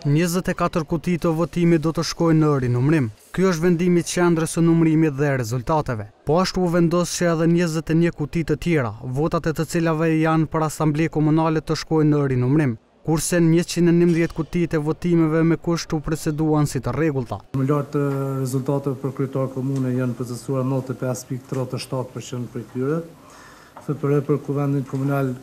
24 kuti të votimit do të shkojnë në rinumërim. Ky është vendimi i qendrës së numërimit dhe rezultateve. Po ashtu u vendos që edhe 21 kuti të tjera, votat e të cilave janë për asamblee komunale të shkojnë në rinumërim, kurse në 111 kutit e votimeve me kusht u proceduan si të rregullta. Më lartë rezultateve për kryetar komune janë procesuar 95.37% prej tyre. FPR për kuvendin komunal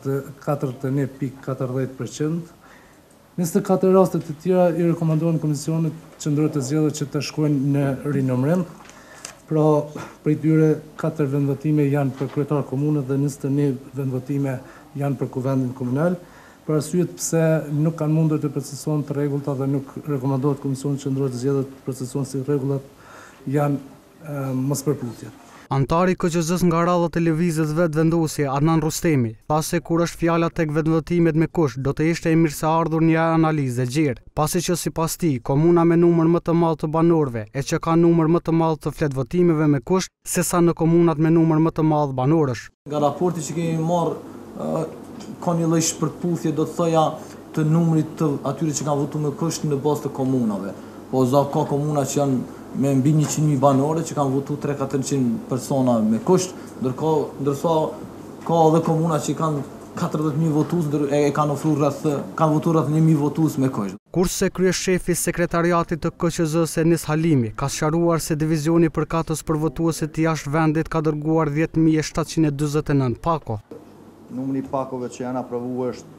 41.40%. 24 rastet të tjera i rekomandohen Komisionit Qendror të Zgjedhjeve që të shkojnë në rinumërim. Pra, prej tyre 4 vendvotime janë për kryetar komune dhe 21 vendvotime janë për kuvendin komunal. Për arsyet pse nuk kanë mundur të procesuohen të rregullta dhe nuk rekomandohet Komisionit Qendror të Zgjedhjeve të procesuohen si rregullat janë mospërputje. Antari KQZ-s nga radha e lëvizjes vetëvendosje Adnan Rustemi tha se kur është fjala tek vetëvotimet me kusht do të ishte e mirëseardhur një analizë gjerë, pasi që sipas tij komuna me numër më të madh të banorëve e që ka numër më të madh të fletvotimeve me kusht sesa në komunat me numër më të madh banorësh. Nga raporti që kemi marrë ka një lloj shpërputhje do të thoja të numrit të atyre që kanë votuar me kusht në bazë të komunave. Po ka komuna që janë me mbi 100.000 banore që kanë votuar 300-400 persona me kusht, ndërsa ka edhe komuna që kanë 40.000 votues e kanë votuar rreth 1.000 votues me kusht. Kurse kryeshefi i sekretariatit të KQZ-s Enis Halimi ka sqaruar se divizioni përkatës për votuesit jashtë vendit ka dërguar 10.749 pako. Numri i pakove që janë aprovuar është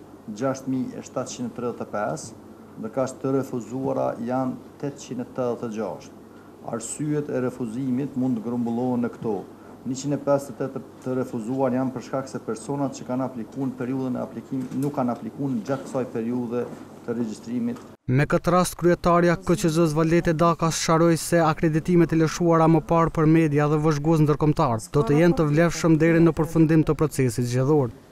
6.735, ndërka të refuzuara janë 886. Arsyet e refuzimit mund të grumbullohen në këto. 158 të refuzuar janë për shkak se personat që kanë aplikuar në periudhën e aplikimit nuk kanë aplikuar gjatë kësaj periudhe të regjistrimit. Me këtë rast kryetarja KQZ-s Valete Dakas sqaroi se akreditimet e lëshuara më parë për media dhe vëzhgues ndërkombëtar do të jenë të vlefshëm deri në përfundim të procesit zgjedhor.